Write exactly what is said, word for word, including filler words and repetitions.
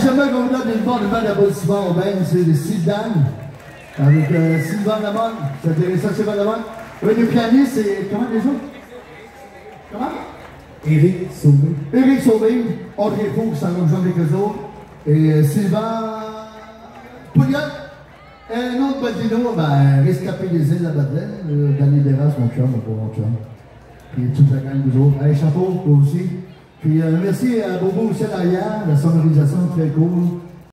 j'aimerais qu'on vous donne une bonne main d'applaudissement au bain, c'est le Sylvain, avec euh, Sylvain Lamont. C'est intéressant, Sylvain Lamont. Oui, le pianiste, c'est comment les autres? Comment? Éric Sauvé. Éric Sauvé, Audrey Faux qui s'en rejoint avec eux autres. Et euh, Sylvain Pouliot. Et un autre badino, ben, rescapé des îles à Madeleine, euh, Danny Deras, mon chum, mon pauvre chum. Puis toute la gang des autres. Hey, chapeau, toi aussi. Puis euh, merci à Bobo aussi à l'arrière, la sonorisation très cool.